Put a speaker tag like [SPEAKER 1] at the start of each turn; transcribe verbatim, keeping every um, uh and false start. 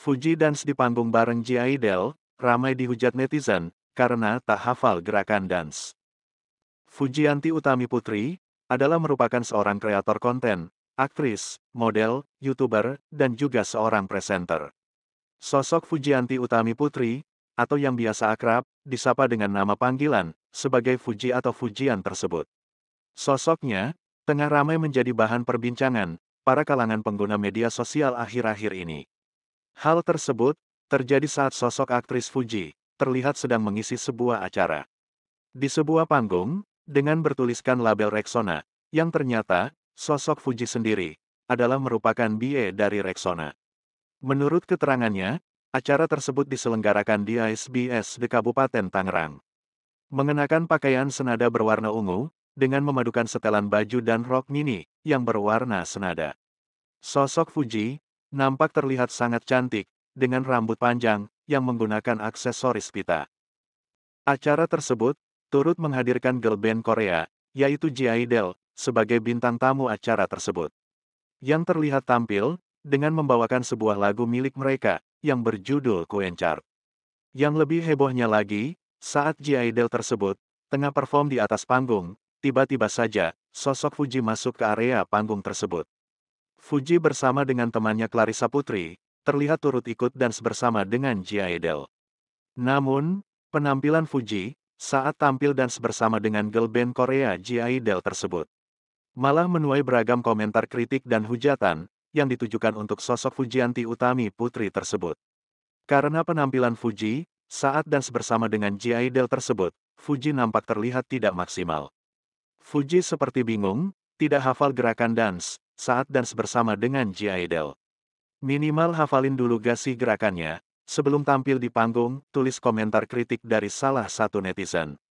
[SPEAKER 1] Fuji dance di panggung bareng G Idol, ramai dihujat netizen, karena tak hafal gerakan dance. Fujianti Utami Putri, adalah merupakan seorang kreator konten, aktris, model, YouTuber, dan juga seorang presenter. Sosok Fujianti Utami Putri, atau yang biasa akrab, disapa dengan nama panggilan, sebagai Fuji atau Fujian tersebut. Sosoknya, tengah ramai menjadi bahan perbincangan, para kalangan pengguna media sosial akhir-akhir ini. Hal tersebut, terjadi saat sosok aktris Fuji, terlihat sedang mengisi sebuah acara. Di sebuah panggung, dengan bertuliskan label Rexona, yang ternyata, sosok Fuji sendiri, adalah merupakan B A dari Rexona. Menurut keterangannya, acara tersebut diselenggarakan di A S B S di Kabupaten Tangerang. Mengenakan pakaian senada berwarna ungu, dengan memadukan setelan baju dan rok mini, yang berwarna senada. Sosok Fuji, nampak terlihat sangat cantik, dengan rambut panjang, yang menggunakan aksesoris pita. Acara tersebut, turut menghadirkan girl band Korea, yaitu G Idol, sebagai bintang tamu acara tersebut. Yang terlihat tampil, dengan membawakan sebuah lagu milik mereka, yang berjudul Queenchart. Yang lebih hebohnya lagi, saat G Idol tersebut, tengah perform di atas panggung, tiba-tiba saja, sosok Fuji masuk ke area panggung tersebut. Fuji bersama dengan temannya Clarissa Putri, terlihat turut ikut dance bersama dengan G Idol. Namun, penampilan Fuji, saat tampil dance bersama dengan girl band Korea G Idol tersebut, malah menuai beragam komentar kritik dan hujatan, yang ditujukan untuk sosok Fujianti Utami Putri tersebut. Karena penampilan Fuji, saat dance bersama dengan G Idol tersebut, Fuji nampak terlihat tidak maksimal. Fuji seperti bingung, tidak hafal gerakan dance, saat dance bersama dengan G Idol. Minimal hafalin dulu gak sih gerakannya, sebelum tampil di panggung, tulis komentar kritik dari salah satu netizen.